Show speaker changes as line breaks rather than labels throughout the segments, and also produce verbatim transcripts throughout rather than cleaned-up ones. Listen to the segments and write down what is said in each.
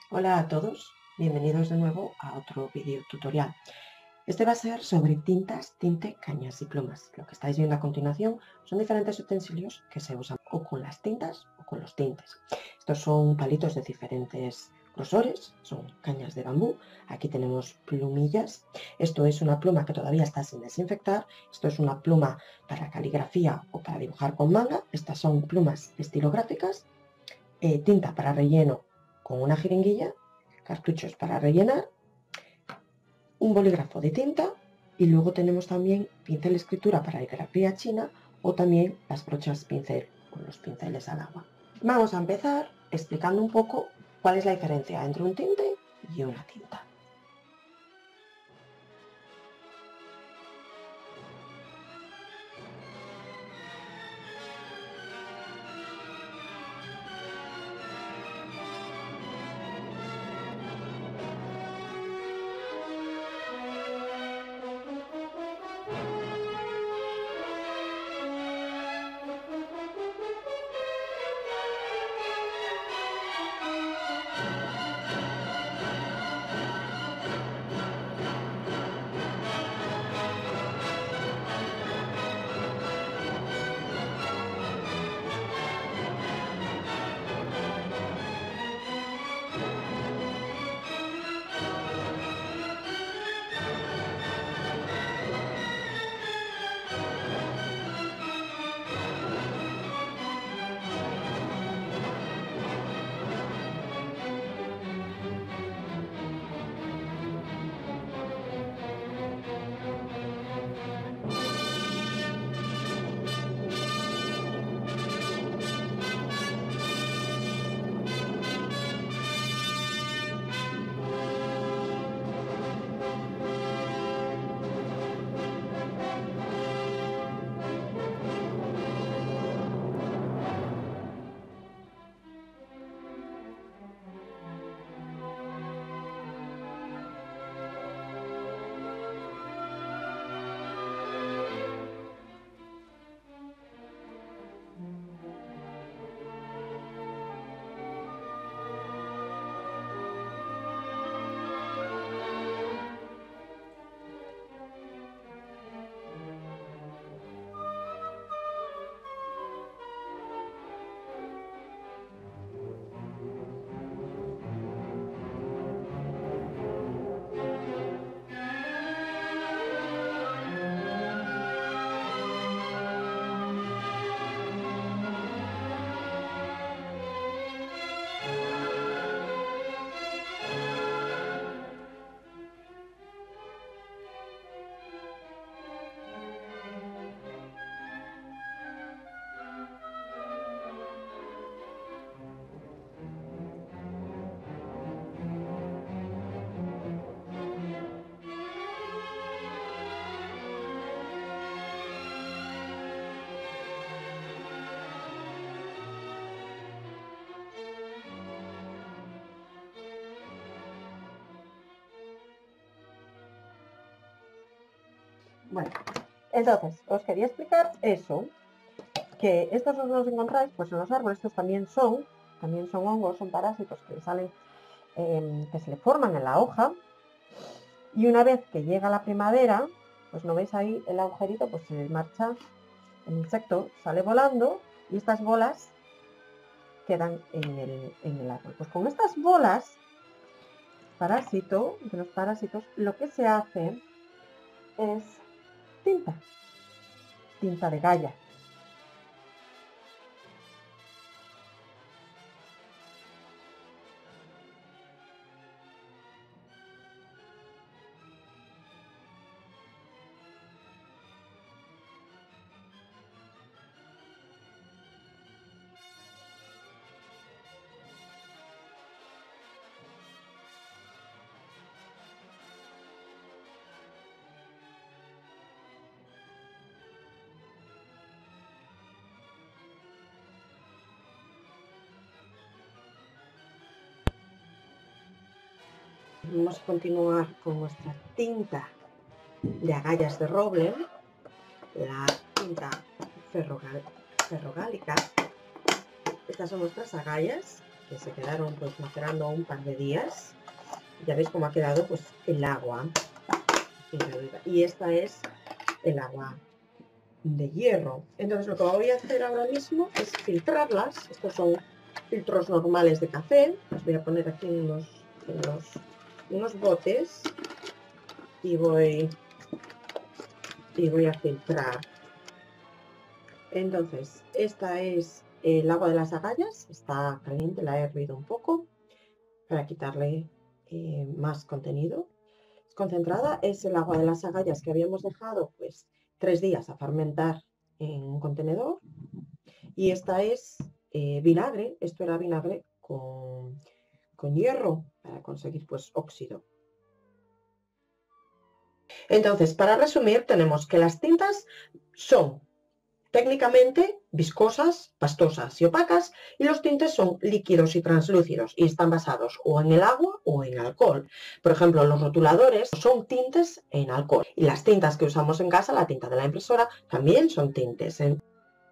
Hola a todos, bienvenidos de nuevo a otro vídeo tutorial. Este va a ser sobre tintas, tinte, cañas y plumas. Lo que estáis viendo a continuación son diferentes utensilios que se usan o con las tintas o con los tintes. Estos son palitos de diferentes grosores, son cañas de bambú. Aquí tenemos plumillas. Esto es una pluma que todavía está sin desinfectar. Esto es una pluma para caligrafía o para dibujar con manga. Estas son plumas estilográficas. Eh, tinta para relleno con una jeringuilla, cartuchos para rellenar, un bolígrafo de tinta y luego tenemos también pincel escritura para grafía china o también las brochas pincel con los pinceles al agua. Vamos a empezar explicando un poco cuál es la diferencia entre un tinte y una tinta. Bueno, entonces os quería explicar eso, que estos os los encontráis pues en los árboles. Estos también son, también son hongos, son parásitos que salen, eh, que se le forman en la hoja, y una vez que llega la primavera, pues no veis ahí el agujerito, pues se marcha, el insecto sale volando y estas bolas quedan en el, en el árbol. Pues con estas bolas, parásito, de los parásitos, lo que se hace es tinta, tinta de gaya. Vamos a continuar con nuestra tinta de agallas de roble, la tinta ferrogálica. Estas son nuestras agallas que se quedaron pues macerando un par de días. Ya veis cómo ha quedado pues el agua. Y esta es el agua de hierro. Entonces lo que voy a hacer ahora mismo es filtrarlas. Estos son filtros normales de café. Los voy a poner aquí en unos, en unos, unos botes y voy, y voy a filtrar. Entonces, esta es el agua de las agallas. Está caliente, la he hervido un poco para quitarle eh, más contenido. Concentrada es el agua de las agallas que habíamos dejado pues tres días a fermentar en un contenedor. Y esta es eh, vinagre. Esto era vinagre con, con hierro para conseguir pues óxido. Entonces, para resumir, tenemos que las tintas son técnicamente viscosas, pastosas y opacas, y los tintes son líquidos y translúcidos y están basados o en el agua o en alcohol. Por ejemplo, los rotuladores son tintes en alcohol y las tintas que usamos en casa, la tinta de la impresora, también son tintes en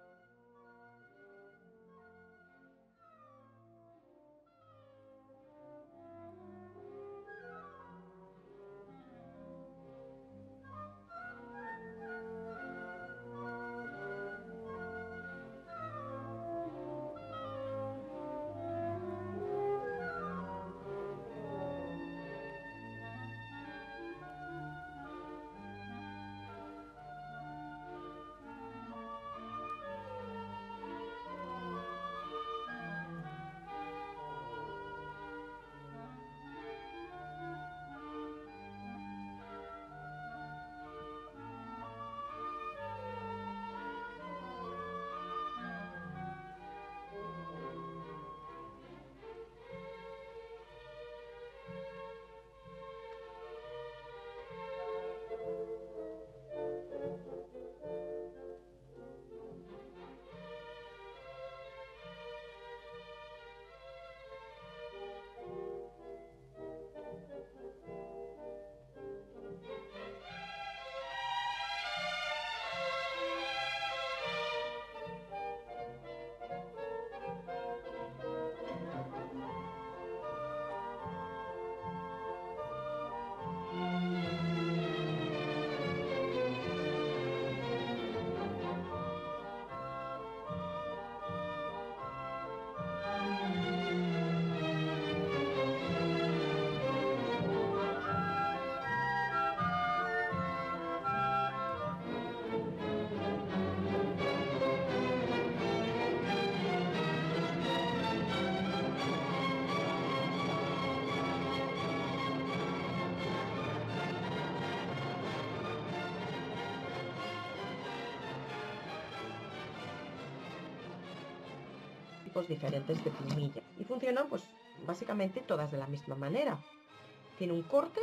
tipos diferentes de plumilla y funcionan pues básicamente todas de la misma manera. Tiene un corte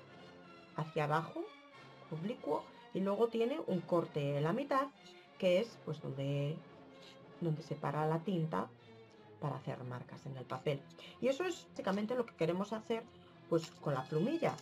hacia abajo oblicuo y luego tiene un corte en la mitad que es pues donde, donde separa la tinta para hacer marcas en el papel. Y eso es básicamente lo que queremos hacer pues con la plumilla.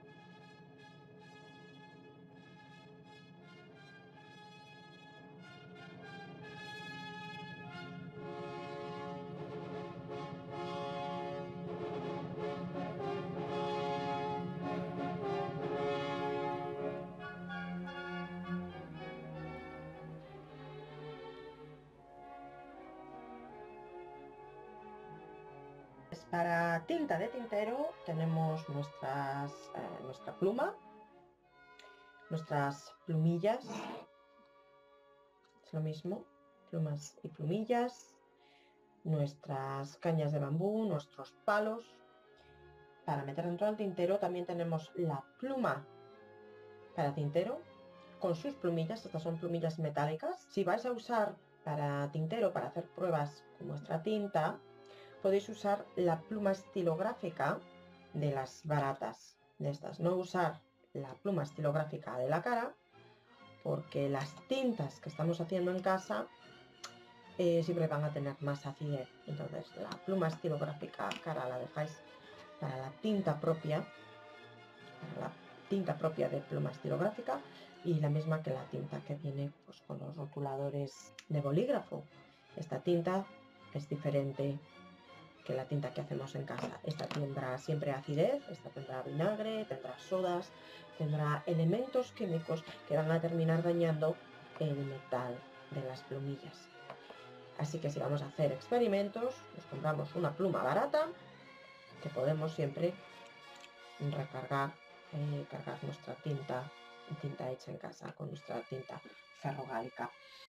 Para tinta de tintero tenemos nuestras, eh, nuestra pluma, nuestras plumillas, es lo mismo, plumas y plumillas, nuestras cañas de bambú, nuestros palos. Para meter dentro del tintero también tenemos la pluma para tintero con sus plumillas. Estas son plumillas metálicas. Si vais a usar para tintero, para hacer pruebas con vuestra tinta, podéis usar la pluma estilográfica de las baratas, de estas. No usar la pluma estilográfica de la cara, porque las tintas que estamos haciendo en casa eh, siempre van a tener más acidez. Entonces la pluma estilográfica cara la dejáis para la tinta propia, para la tinta propia de pluma estilográfica, y la misma que la tinta que viene pues, con los rotuladores de bolígrafo. Esta tinta es diferente que la tinta que hacemos en casa. Esta tendrá siempre acidez, esta tendrá vinagre, tendrá sodas, tendrá elementos químicos que van a terminar dañando el metal de las plumillas. Así que si vamos a hacer experimentos, nos compramos una pluma barata que podemos siempre recargar, eh, cargar nuestra tinta, tinta hecha en casa con nuestra tinta ferrogálica.